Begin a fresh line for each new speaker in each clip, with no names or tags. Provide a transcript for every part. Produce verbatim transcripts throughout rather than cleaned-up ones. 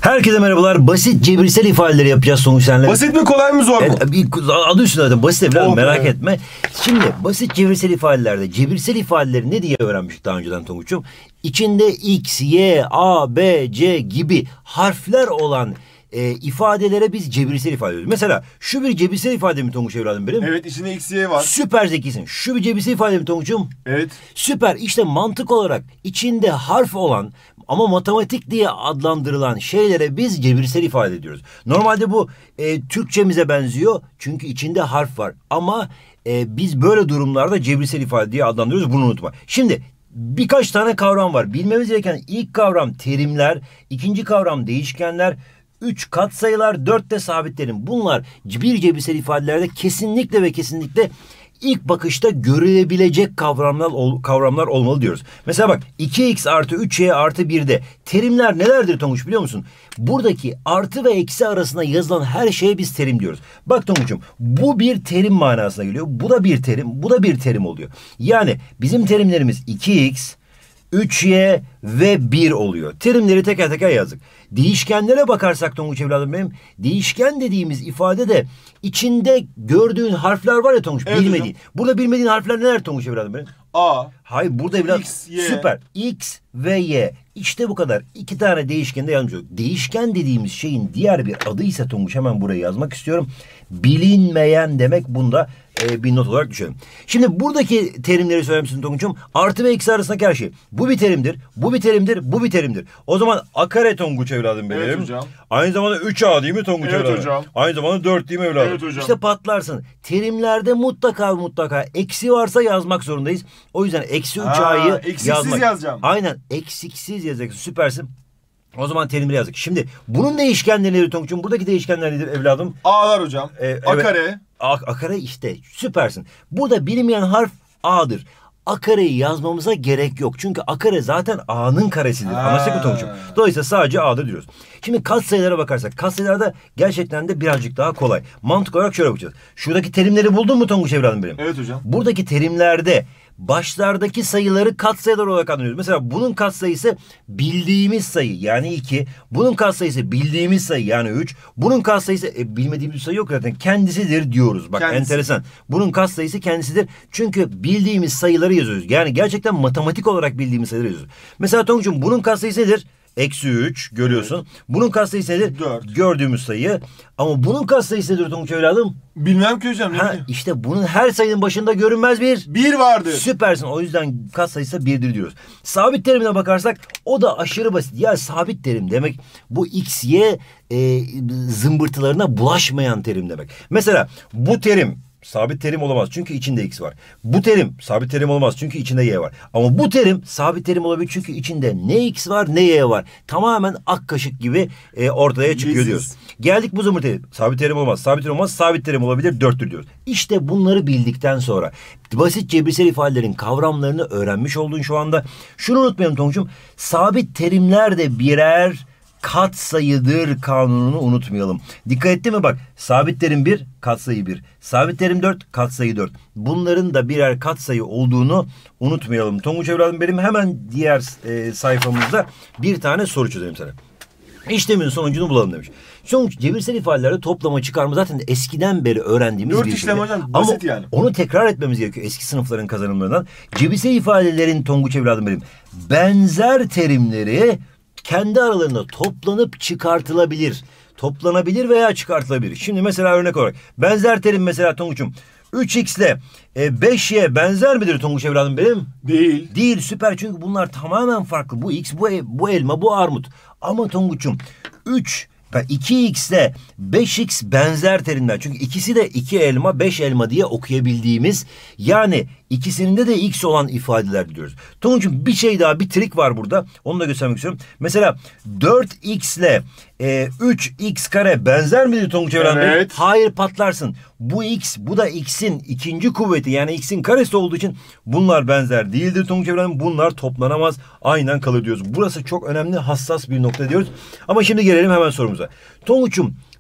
Herkese merhabalar. Basit cebirsel ifadeleri yapacağız Sonuç senle.
Basit mi, kolay mı, zor mu?
E, adı üstünde zaten basit evladım,
Oh
merak
be.
etme. Şimdi basit cebirsel ifadelerde cebirsel ifadeleri ne diye öğrenmiştik daha önceden Tonguç'um? İçinde X, Y, A, B, C gibi harfler olan e, ifadelere biz cebirsel ifade ediyoruz. Mesela şu bir cebirsel ifade mi Tonguç evladım benim?
Evet, içinde X, Y var.
Süper zekisin. Şu bir cebirsel ifade mi Tonguç'um?
Evet.
Süper. İşte mantık olarak içinde harf olan ama matematik diye adlandırılan şeylere biz cebirsel ifade ediyoruz. Normalde bu e, Türkçemize benziyor çünkü içinde harf var. Ama e, biz böyle durumlarda cebirsel ifade diye adlandırıyoruz. Bunu unutma. Şimdi birkaç tane kavram var. Bilmemiz gereken ilk kavram terimler, ikinci kavram değişkenler, üç katsayılar, dört de sabit terim. Bunlar bir cebirsel ifadelerde kesinlikle ve kesinlikle İlk bakışta görülebilecek kavramlar kavramlar olmalı diyoruz. Mesela bak iki x artı üç y artı birde terimler nelerdir Tonguç biliyor musun? Buradaki artı ve eksi arasında yazılan her şeye biz terim diyoruz. Bak Tonguç'um bu bir terim manasına geliyor. Bu da bir terim, bu da bir terim oluyor. Yani bizim terimlerimiz iki x, üç y ve bir oluyor. Terimleri teker teker yazdık. Değişkenlere bakarsak Tonguç evladım benim, değişken dediğimiz ifade de içinde gördüğün harfler var ya Tonguç,
evet,
bilmediğin.
hocam.
Burada bilmediğin harfler neler Tonguç evladım benim?
A.
Hayır burada evladım.
X, Y.
Süper. X ve Y. İşte bu kadar. İki tane değişkende yazmış olduk. Değişken dediğimiz şeyin diğer bir adı ise Tonguç, hemen buraya yazmak istiyorum. Bilinmeyen demek, bunda e, bir not olarak düşelim. Şimdi buradaki terimleri söyler misin Tonguç'um? Artı ve eksi arasındaki her şey. Bu bir terimdir, bu bir terimdir, bu bir terimdir. O zaman a kare Tonguç evladım benim.
Evet hocam.
Aynı zamanda üç a değil mi Tonguç
Evet
evladım?
hocam.
Aynı zamanda dört değil mi evladım?
Evet hocam.
İşte patlarsın. Terimlerde mutlaka mutlaka eksi varsa yazmak zorundayız. O yüzden eksi üç a'yı
eksiksiz
yazmak.
yazacağım.
Aynen, eksiksiz yazacaksın. Süpersin. O zaman terimleri yazdık. Şimdi bunun değişkenleri nedir Tonguç'um? Buradaki değişkenler nedir evladım?
A'lar hocam.
Ee, evet.
A kare.
A, a kare işte. Süpersin. Burada bilinmeyen harf A'dır. A kareyi yazmamıza gerek yok. Çünkü A kare zaten A'nın karesidir.
Ha.
Anlaştık mı Tonguç'um? Dolayısıyla sadece A'dır diyoruz. Şimdi katsayılara bakarsak. Katsayılarda gerçekten de birazcık daha kolay. Mantık olarak şöyle bakacağız. Şuradaki terimleri buldun mu Tonguç evladım benim?
Evet hocam.
Buradaki terimlerde başlardaki sayıları katsayılar olarak anlıyoruz. Mesela bunun katsayısı bildiğimiz sayı yani iki. Bunun katsayısı bildiğimiz sayı yani üç. Bunun katsayısı e, bilmediğimiz sayı yok zaten. Kendisidir diyoruz. Bak
Kendisi.
enteresan. Bunun katsayısı kendisidir. Çünkü bildiğimiz sayıları yazıyoruz. Yani gerçekten matematik olarak bildiğimiz sayıları yazıyoruz. Mesela Tonguç'um bunun katsayısı nedir? Eksi üç görüyorsun. Evet. Bunun katsayısı nedir?
dört.
Gördüğümüz sayı. Ama bunun katsayısı nedir Tonguç evladım?
Bilmem ki hocam.
Ha, işte bunun her sayının başında görünmez bir
bir vardır.
Süpersin. O yüzden katsayısı birdir diyoruz. Sabit terimine bakarsak o da aşırı basit. Ya sabit terim demek bu x, y e, zımbırtılarına bulaşmayan terim demek. Mesela bu terim sabit terim olamaz çünkü içinde x var. Bu terim sabit terim olmaz çünkü içinde y var. Ama bu terim sabit terim olabilir çünkü içinde ne x var ne y var. Tamamen ak kaşık gibi e, ortaya çıkıyor
Leziz.
diyoruz. Geldik bu zımbırtıya. Sabit terim olmaz. Sabit terim olmaz. Sabit terim olabilir. Dörttür diyoruz. İşte bunları bildikten sonra basit cebirsel ifadelerin kavramlarını öğrenmiş oldun şu anda. Şunu unutmayalım Tonguç'um. Sabit terimler de birer katsayıdır kanununu unutmayalım. Dikkat etti mi bak? Sabit terim bir, katsayı bir. Sabit terim dört, katsayı dört. Bunların da birer katsayı olduğunu unutmayalım. Tonguç evladım benim, hemen diğer e, sayfamızda bir tane soru çözelim sana. İşlemin sonucunu bulalım demiş. Sonuç cebirsel ifadelerde toplama çıkarma zaten eskiden beri öğrendiğimiz
Dört
bir
işlem
şey.
hocam, basit
Ama
yani.
onu tekrar etmemiz gerekiyor eski sınıfların kazanımlarından. Cebirsel ifadelerin Tonguç evladım benim benzer terimleri kendi aralarında toplanıp çıkartılabilir. Toplanabilir veya çıkartılabilir. Şimdi mesela örnek olarak benzer terim mesela Tonguç'um üç x ile e, beş y benzer midir Tonguç evladım benim?
Değil.
Değil, süper, çünkü bunlar tamamen farklı. Bu x, bu, bu elma, bu armut. Ama Tonguç'um üç iki x ile beş x benzer terimler. Çünkü ikisi de iki elma, beş elma diye okuyabildiğimiz, yani ikisinde de x olan ifadeler diyoruz. Tonguç'um bir şey daha, bir trik var burada. Onu da göstermek istiyorum. Mesela dört x ile e, üç x kare benzer midir Tonguç evladım?
Evet.
Hayır, patlarsın. Bu x, bu da x'in ikinci kuvveti, yani x'in karesi olduğu için bunlar benzer değildir Tonguç evladım. Bunlar toplanamaz, aynen kalır diyoruz. Burası çok önemli, hassas bir nokta diyoruz. Ama şimdi gelelim hemen sorumuza. Tonguç'um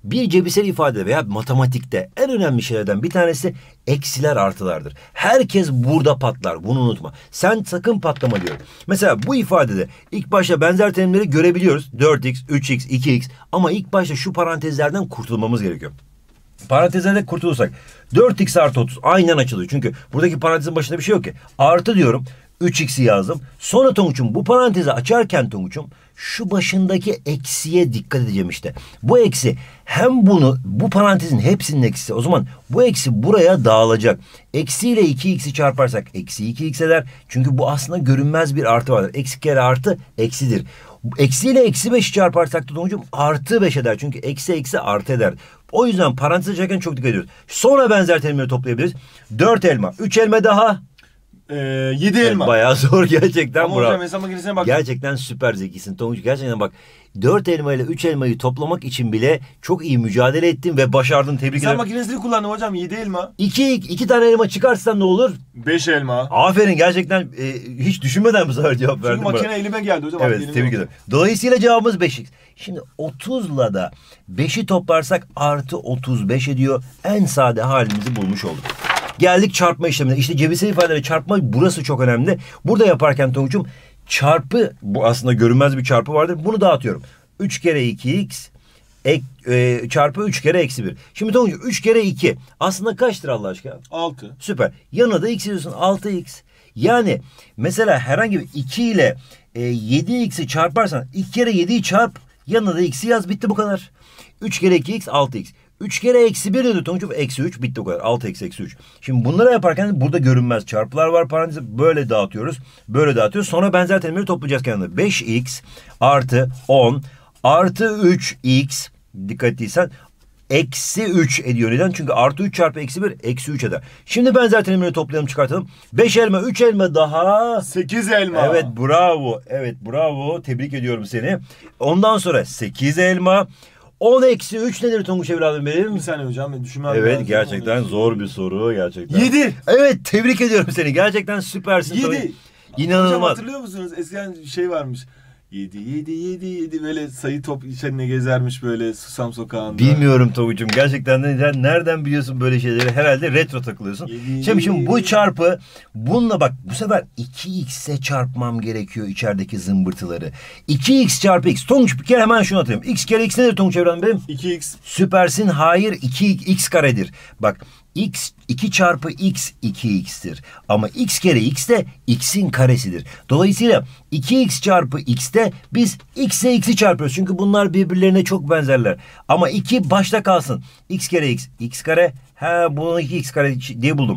Bir cebirsel ifade veya matematikte en önemli şeylerden bir tanesi eksiler artılardır. Herkes burada patlar. Bunu unutma. Sen sakın patlama diyorum. Mesela bu ifadede ilk başta benzer terimleri görebiliyoruz. dört x, üç x, iki x ama ilk başta şu parantezlerden kurtulmamız gerekiyor. Parantezlerden kurtulursak dört x artı otuz aynen açılıyor. Çünkü buradaki parantezin başında bir şey yok ki. Artı diyorum. üç x'i yazdım. Sonra Tonguç'um bu parantezi açarken Tonguç'um şu başındaki eksiye dikkat edeceğim işte. Bu eksi hem bunu bu parantezin hepsinin eksisi. O zaman bu eksi buraya dağılacak. Eksi ile iki x'i çarparsak eksi iki x eder. Çünkü bu aslında görünmez bir artı vardır. Eksi kere artı eksidir. Eksi ile eksi beşi çarparsak da Tonguç'um artı beş eder. Çünkü eksi eksi artı eder. O yüzden parantez açarken çok dikkat ediyoruz. Sonra benzer terimleri toplayabiliriz. dört elma, üç elma daha.
Ee, yedi elma.
Evet, bayağı zor gerçekten.
Ama
bravo.
hocam hesap makinesine bak.
Gerçekten süper zekisin Tonguç. Gerçekten bak dört elma ile üç elmayı toplamak için bile çok iyi mücadele ettin ve başardın. Tebrik
Hesap
ederim.
makinesini kullandım hocam. yedi elma.
İki, iki tane elma çıkarsan ne olur?
beş elma.
Aferin gerçekten e, hiç düşünmeden bu sefer cevap verdin.
Çünkü makine
bana.
elime geldi hocam.
Evet tebrik ederim. Dolayısıyla cevabımız beş x. Şimdi otuzla da beşi toplarsak artı otuz beş ediyor. En sade halimizi bulmuş olduk. Geldik çarpma işlemine. İşte cebirsel ifadeleri çarpma burası çok önemli. Burada yaparken Tonguç'um çarpı bu aslında görünmez bir çarpı vardır. Bunu dağıtıyorum. üç kere iki x ek, e, çarpı üç kere eksi bir. Şimdi Tonguç'um üç kere iki aslında kaçtır Allah aşkına?
altı.
Süper. Yanına da x yazıyorsun. altı x. Yani mesela herhangi bir iki ile e, yedi x'i çarparsan iki kere yediyi çarp yanına da x'i yaz bitti bu kadar. üç kere iki x altı x. üç kere eksi bir dedi Tonguç'um eksi üç bitti o kadar. altı x eksi üç. Şimdi bunları yaparken burada görünmez çarpılar var. Parantezi böyle dağıtıyoruz. Böyle dağıtıyoruz. Sonra benzer terimleri toplayacağız kendine. beş x artı on artı üç x dikkat ettiysen eksi üç ediyor. Neden? Çünkü artı üç çarpı eksi bir eksi üç eder. Şimdi benzer terimleri toplayalım çıkartalım. beş elma üç elma daha.
sekiz elma.
Evet bravo. Evet bravo. Tebrik ediyorum seni. Ondan sonra sekiz elma. on eksi üç nedir Tonguç evladım benim?
Bir saniye hocam düşünmem
Evet
lazım.
gerçekten zor bir soru gerçekten.
yedi.
Evet tebrik ediyorum seni. Gerçekten süpersin.
yedi.
İnanılmaz.
Hocam hatırlıyor musunuz? Eskiden şey varmış. yedi, yedi, yedi, yedi böyle sayı top içine gezermiş böyle Susam Sokağı'nda.
Bilmiyorum Tonguç'um. Gerçekten de nereden biliyorsun böyle şeyleri? Herhalde retro takılıyorsun.
Yedi,
Şimdi, şimdi bu
yedi.
çarpı bununla bak bu sefer iki x'e çarpmam gerekiyor içerideki zımbırtıları. iki x çarpı x. Tonguç bir kere hemen şunu atayım. X kere x nedir Tonguç evladım benim?
iki x.
Süpersin. Hayır iki x karedir. Bak x iki çarpı x iki x'tir. Ama x kere x de x'in karesidir. Dolayısıyla iki x çarpı x'te biz x'e x'i çarpıyoruz. Çünkü bunlar birbirlerine çok benzerler. Ama iki başta kalsın. X kere x x kare. Ha bunu iki x kare diye buldum.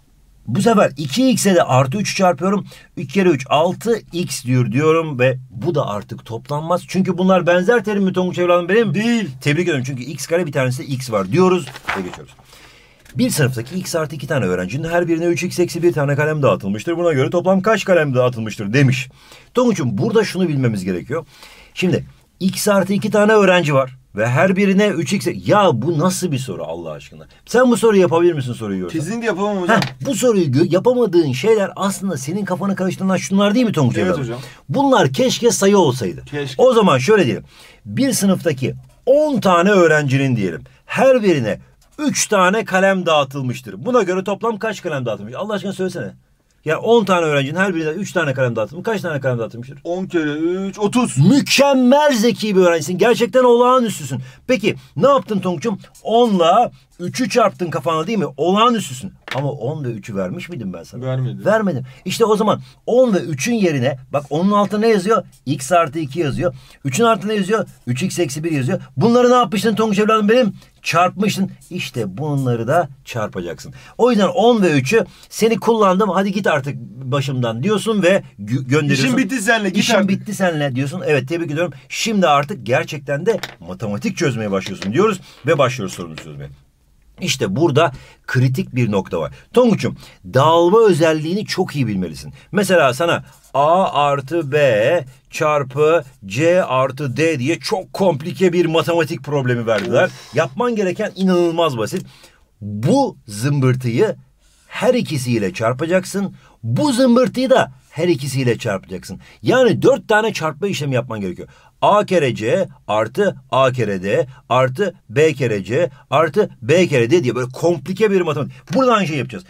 Bu sefer iki x'e de artı üç çarpıyorum. üç kere üç altı x diyor diyorum ve bu da artık toplanmaz. Çünkü bunlar benzer terim mi Tonguç evladım benim?
Değil.
Tebrik ediyorum çünkü x kare bir tanesi x var diyoruz ve geçiyoruz. Bir sınıftaki x artı iki tane öğrencinin her birine üç x eksi bir tane kalem dağıtılmıştır. Buna göre toplam kaç kalem dağıtılmıştır demiş. Tonguç'um burada şunu bilmemiz gerekiyor. Şimdi x artı iki tane öğrenci var. Ve her birine üç x... Ya bu nasıl bir soru Allah aşkına? Sen bu soruyu yapabilir misin soruyu görsen?
Kesinlikle yapamam hocam.
Heh, bu soruyu gö- yapamadığın şeyler aslında senin kafanı karıştıran şunlar değil mi Tonguç
Evet
evladım?
hocam.
Bunlar keşke sayı olsaydı.
Keşke.
O zaman şöyle diyelim. Bir sınıftaki on tane öğrencinin diyelim. Her birine üç tane kalem dağıtılmıştır. Buna göre toplam kaç kalem dağıtılmış? Allah aşkına söylesene. Yani on tane öğrencinin her birine üç tane kalem dağıtılmış. Kaç tane kalem dağıtılmıştır?
on kere üç otuz.
Mükemmel zeki bir öğrencisin. Gerçekten olağanüstüsün. Peki ne yaptın Tonguç'um? onla üçü çarptın kafana değil mi? Olağanüstüsün. Ama on ve üçü vermiş miydim ben sana?
Vermedim.
Vermedim. İşte o zaman on ve üçün yerine bak onun altına ne yazıyor? X artı iki yazıyor. üçün altına ne yazıyor? üç x eksi bir yazıyor. Bunları ne yapmıştın Tonguç evladım benim? Çarpmıştın. İşte bunları da çarpacaksın. O yüzden on ve üçü seni kullandım. Hadi git artık başımdan diyorsun ve gö- gönderiyorsun.
İşim bitti seninle git
İşim
artık.
bitti seninle diyorsun. Evet tebrik ediyorum. Şimdi artık gerçekten de matematik çözmeye başlıyorsun diyoruz ve başlıyoruz sorumuzu çözmeye. İşte burada kritik bir nokta var. Tonguç'um dağılma özelliğini çok iyi bilmelisin. Mesela sana A artı B çarpı C artı D diye çok komplike bir matematik problemi verdiler. Yapman gereken inanılmaz basit. Bu zımbırtıyı her ikisiyle çarpacaksın. Bu zımbırtıyı da her ikisiyle çarpacaksın. Yani dört tane çarpma işlemi yapman gerekiyor. A kere C artı A kere D artı B kere C artı B kere D diye böyle komplike bir matematik. Burada aynı şey yapacağız.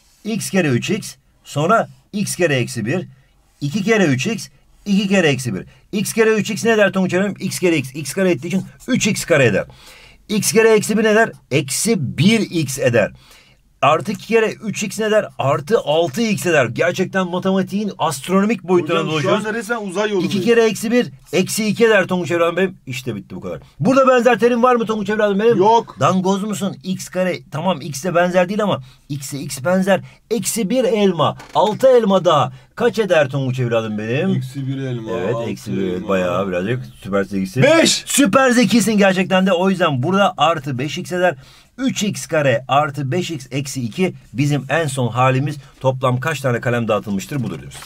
X kere üç x sonra x kere eksi bir. iki kere üç x iki kere eksi bir. X kere üç x ne eder Tonguç efendim? X kere x. X kare ettiği için üç x kare eder. X kere eksi bir ne eder? Eksi bir x eder. Artı iki kere üç x ne eder? Artı altı x eder. Gerçekten matematiğin astronomik boyutlarına dolaşıyoruz.
Şu anda resmen uzay yolundayız.
iki kere eksi bir, eksi iki eder Tonguç evladım benim. İşte bitti bu kadar. Burada benzer terim var mı Tonguç evladım benim?
Yok.
Dangoz musun? X kare tamam x'e benzer değil ama x'e x benzer. Eksi bir elma. Altı elma daha. Kaç eder Tonguç evladım benim?
Eksi bir elma.
Evet eksi bir elma. Bayağı birazcık süper zekisin.
Beş.
Süper zekisin gerçekten de. O yüzden burada artı beş x eder. üç x kare artı beş x eksi iki bizim en son halimiz. Toplam kaç tane kalem dağıtılmıştır budur diyoruz.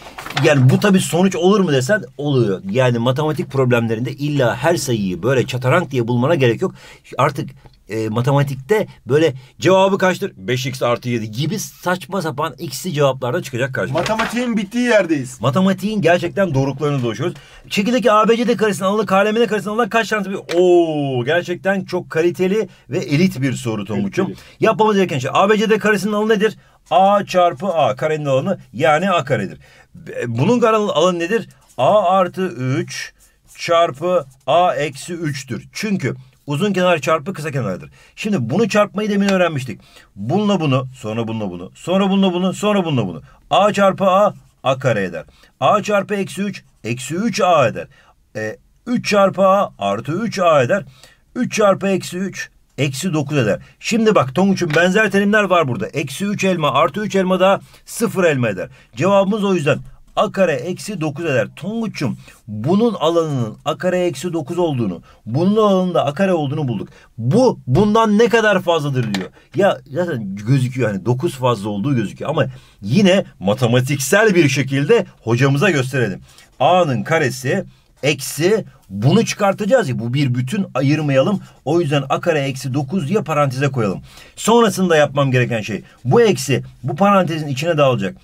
Yani bu tabii sonuç olur mu desen oluyor. Yani matematik problemlerinde illa her sayıyı böyle çatarank diye bulmana gerek yok. Artık e, matematikte böyle cevabı kaçtır? beş x artı yedi gibi saçma sapan x'li cevaplarda çıkacak karşımıza.
Matematiğin bittiği yerdeyiz.
Matematiğin gerçekten doruklarını dolaşıyoruz. Şekildeki A B C D karesinin alanı K L M N karesinin alanı kaç tane? Oo, gerçekten çok kaliteli ve elit bir soru Tonguç'um. Yapmamız gereken şey A B C D karesinin alanı nedir? A çarpı A karenin alanı yani A karedir. Bunun alanı nedir? A artı üç çarpı A eksi üç'tür. Çünkü uzun kenar çarpı kısa kenardır. Şimdi bunu çarpmayı demin öğrenmiştik. Bununla bunu, sonra bununla bunu, sonra bununla bunu, sonra bununla bunu. A çarpı A, A kare eder. A çarpı eksi üç, eksi üç A eder. E, üç çarpı A artı üç A eder. üç çarpı eksi üç, eksi dokuz eder. Şimdi bak Tonguç'un benzer terimler var burada. Eksi üç elma artı üç elma daha sıfır elma eder. Cevabımız o yüzden A kare eksi dokuz eder. Tonguç'um bunun alanının A kare eksi dokuz olduğunu, bunun alanında A kare olduğunu bulduk. Bu bundan ne kadar fazladır diyor. Ya zaten gözüküyor hani dokuz fazla olduğu gözüküyor ama yine matematiksel bir şekilde hocamıza gösterelim. A'nın karesi eksi bunu çıkartacağız ya bu bir bütün ayırmayalım. O yüzden A kare eksi dokuz diye paranteze koyalım. Sonrasında yapmam gereken şey bu eksi bu parantezin içine dağılacak.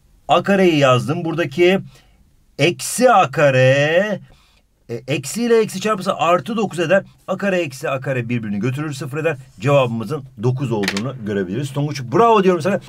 A kareyi yazdım. Buradaki eksi A kare e, eksi ile eksi çarpısı artı dokuz eder. A kare eksi A kare birbirini götürür sıfır eder. Cevabımızın dokuz olduğunu görebiliriz. Tonguç bravo diyorum sana.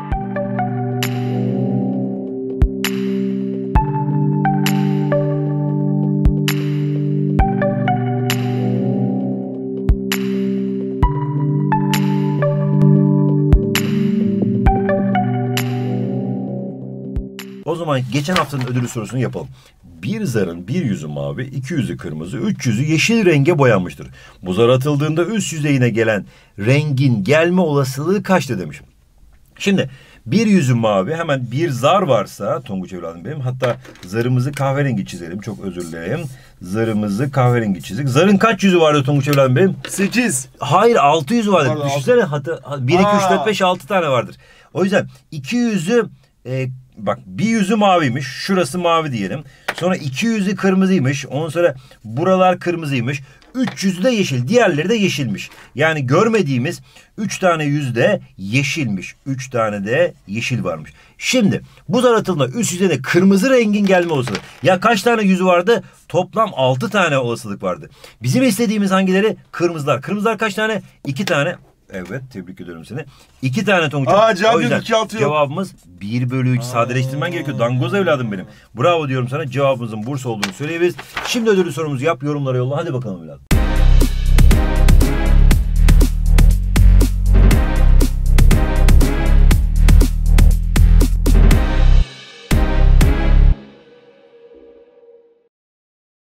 O zaman geçen haftanın ödülü sorusunu yapalım. Bir zarın bir yüzü mavi, iki yüzü kırmızı, üç yüzü yeşil renge boyanmıştır. Bu zar atıldığında üst yüzeyine gelen rengin gelme olasılığı kaçtır demiş. Şimdi bir yüzü mavi, hemen bir zar varsa Tonguç evladım benim, hatta zarımızı kahverengi çizelim, çok özür dilerim. Zarımızı kahverengi çizdik. Zarın kaç yüzü vardı Tonguç evladım benim?
sekiz.
Hayır, altı yüzü vardı.
Pardon,
Düşünsene hatta bir, iki, üç, dört, beş, altı tane vardır. O yüzden iki yüzü e, bak bir yüzü maviymiş. Şurası mavi diyelim. Sonra iki yüzü kırmızıymış. Ondan sonra buralar kırmızıymış. üç yüzü de yeşil. Diğerleri de yeşilmiş. Yani görmediğimiz üç tane yüz de yeşilmiş. üç tane de yeşil varmış. Şimdi bu zar atıldığında üst yüzeyde kırmızı rengin gelme olasılığı. Ya kaç tane yüzü vardı? Toplam altı tane olasılık vardı. Bizim istediğimiz hangileri? Kırmızılar. Kırmızılar kaç tane? iki tane. Evet, tebrik ediyorum seni. İki tane Tonguç.
Aa, cevap
o yüzden
iki altı yok.
cevabımız bir bölü üç. Sadeleştirmen gerekiyor. Dangoz evladım benim. Bravo diyorum sana. Cevabımızın Bursa olduğunu söyleyebiliriz. Şimdi ödülü sorumuzu yap. Yorumlara yolla. Hadi bakalım evladım.